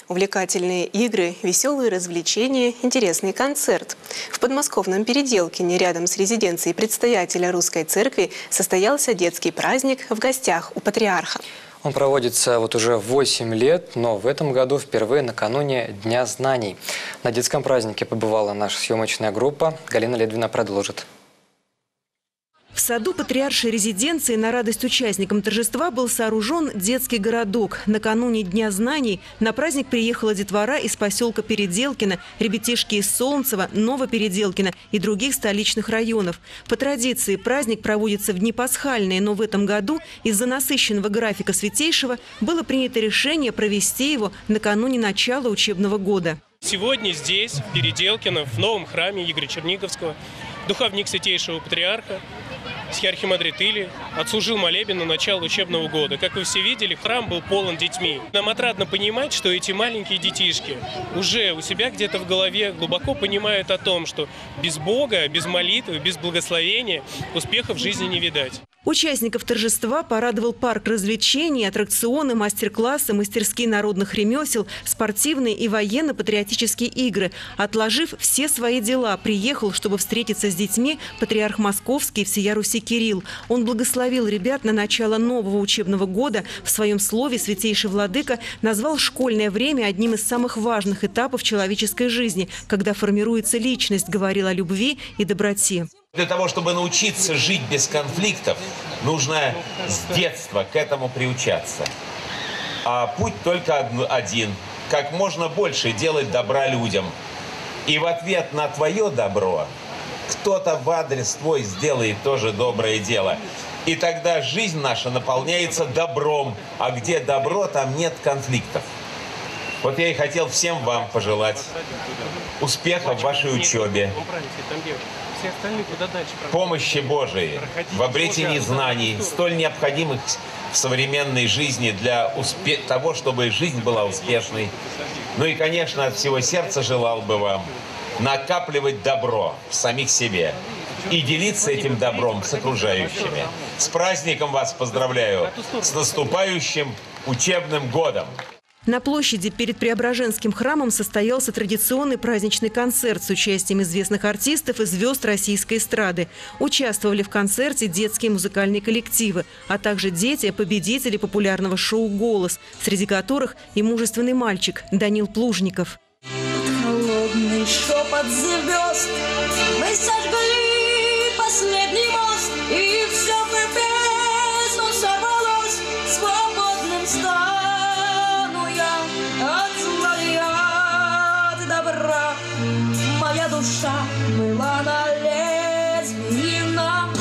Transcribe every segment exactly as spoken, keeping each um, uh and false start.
Увлекательные игры, веселые развлечения, интересный концерт. В подмосковном Переделкине, рядом с резиденцией предстоятеля Русской Церкви, состоялся детский праздник в гостях у патриарха. Он проводится вот уже восемь лет, но в этом году впервые накануне Дня знаний. На детском празднике побывала наша съемочная группа. Галина Ледвина продолжит. В саду патриаршей резиденции на радость участникам торжества был сооружен детский городок. Накануне Дня знаний на праздник приехала детвора из поселка Переделкино, ребятишки из Солнцева, Новопеределкино и других столичных районов. По традиции праздник проводится в дни пасхальные, но в этом году из-за насыщенного графика Святейшего было принято решение провести его накануне начала учебного года. Сегодня здесь, в Переделкино, в новом храме Игоря Черниговского, духовник Святейшего Патриарха, архимандрит Илия, отслужил молебен на начало учебного года. Как вы все видели, храм был полон детьми. Нам отрадно понимать, что эти маленькие детишки уже у себя где-то в голове глубоко понимают о том, что без Бога, без молитвы, без благословения успеха в жизни не видать. Участников торжества порадовал парк развлечений, аттракционы, мастер-классы, мастерские народных ремесел, спортивные и военно-патриотические игры. Отложив все свои дела, приехал, чтобы встретиться с детьми, патриарх Московский и всея Руси Кирилл. Он благословил ребят на начало нового учебного года. В своем слове святейший владыка назвал школьное время одним из самых важных этапов человеческой жизни, когда формируется личность, говорил о любви и доброте. Для того, чтобы научиться жить без конфликтов, нужно с детства к этому приучаться. А путь только один – как можно больше делать добра людям. И в ответ на твое добро кто-то в адрес твой сделает тоже доброе дело. И тогда жизнь наша наполняется добром. А где добро, там нет конфликтов. Вот я и хотел всем вам пожелать успеха в вашей учебе, помощи Божией в обретении знаний, столь необходимых в современной жизни для успе- того, чтобы жизнь была успешной. Ну и, конечно, от всего сердца желал бы вам накапливать добро в самих себе и делиться этим добром с окружающими. С праздником вас поздравляю, с наступающим учебным годом! На площади перед Преображенским храмом состоялся традиционный праздничный концерт с участием известных артистов и звезд российской эстрады. Участвовали в концерте детские музыкальные коллективы, а также дети, победители популярного шоу «Голос», среди которых и мужественный мальчик Данил Плужников. Холодный шепот звезд, мы сожгли последний мост, и все в небесную сорвалось, свободным стал. Моя душа была на лезвии ножа.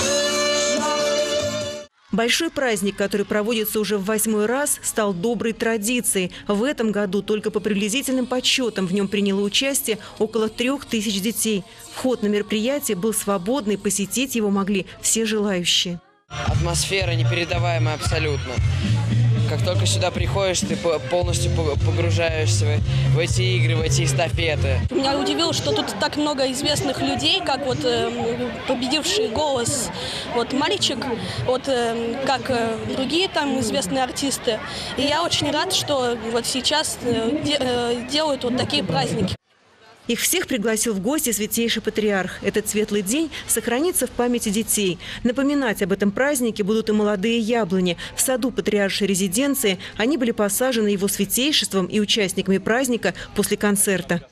Большой праздник, который проводится уже в восьмой раз, стал доброй традицией. В этом году только по приблизительным подсчетам в нем приняло участие около трех тысяч детей. Вход на мероприятие был свободный, посетить его могли все желающие. Атмосфера непередаваемая абсолютно. Как только сюда приходишь, ты полностью погружаешься в эти игры, в эти эстафеты. Меня удивило, что тут так много известных людей, как вот э, победивший «Голос», вот мальчик, вот э, как э, другие там известные артисты. И я очень рад, что вот сейчас э, де, э, делают вот такие праздники. Их всех пригласил в гости святейший патриарх. Этот светлый день сохранится в памяти детей. Напоминать об этом празднике будут и молодые яблони. В саду патриаршей резиденции они были посажены его святейшеством и участниками праздника после концерта.